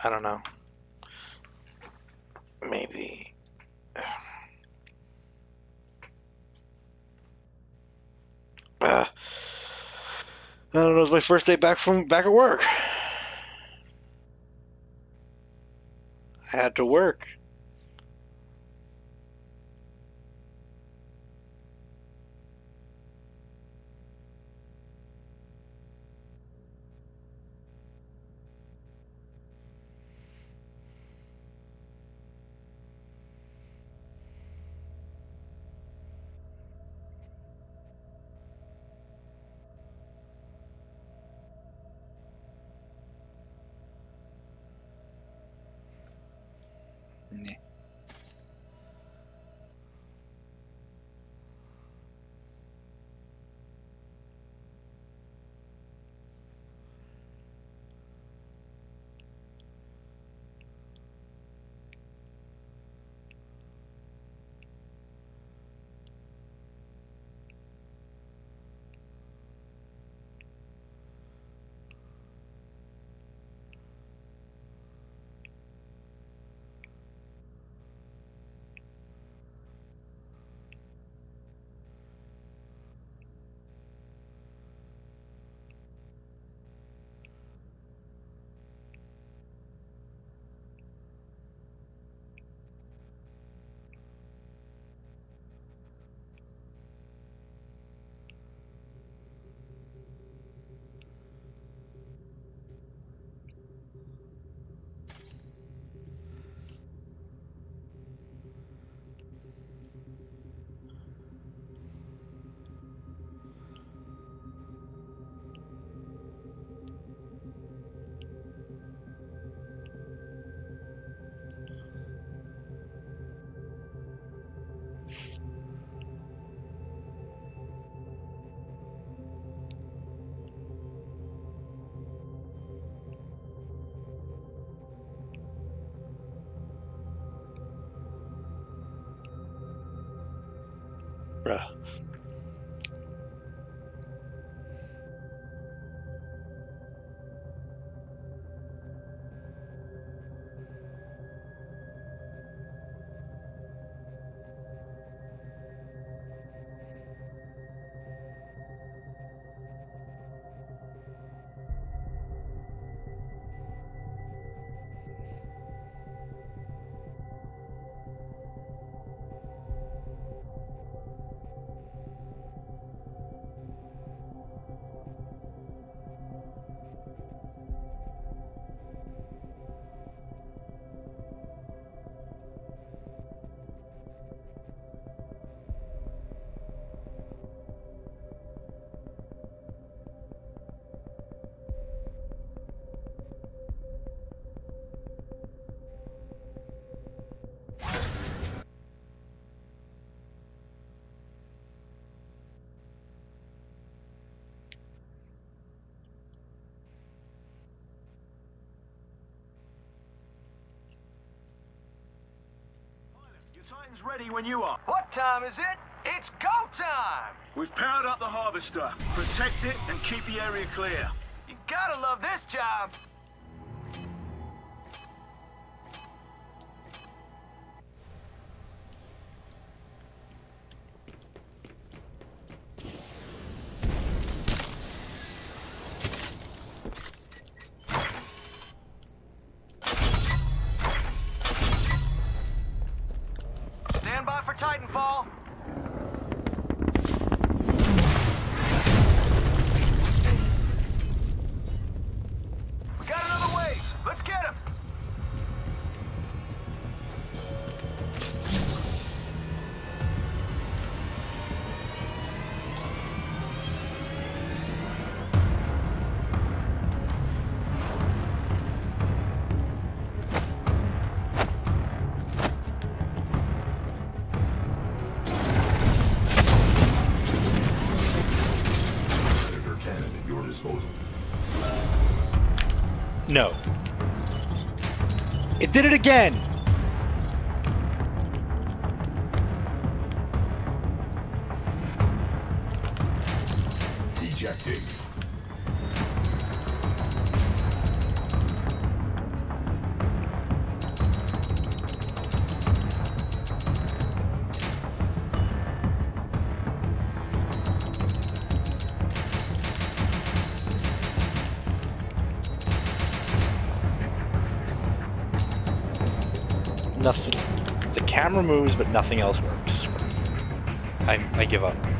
I don't know. Maybe. I don't know. It's my first day back at work. I had to work. Bruh. Titan's ready when you are. What time is it? It's go time! We've powered up the harvester. Protect it and keep the area clear. You gotta love this job! Stand by for Titanfall. We got another wave. Let's get him. No. It did it again! Ejecting. Nothing. The camera moves, but nothing else works. I give up.